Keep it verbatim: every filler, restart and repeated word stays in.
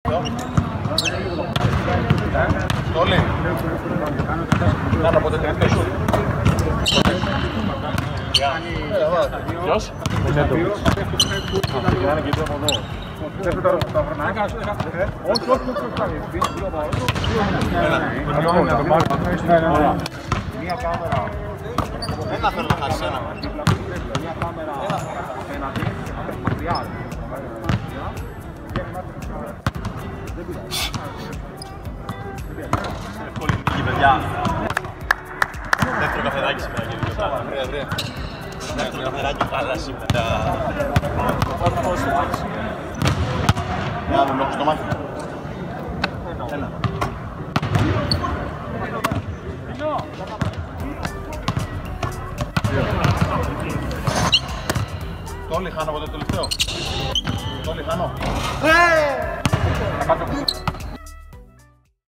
Στόλι. Κάνω από το τελευταίο σου. Ποιος? Ξεκινάνε και από εδώ. Όχι, όχι, μία κάμερα. Ένα θέλω να χάσεις ένα. Μία κάμερα απέναντι, μακριά. Εύκολη νίκη, παιδιά. Δεύτερο καφεδάκι σήμερα και δύο. Βρε, βρε. Δεύτερο καφεδάκι καλά σήμερα. Μια άλλο λόγο στο μάτι. Ένα. Τόλι χάνω από το τελευταίο. Τόλι χάνω.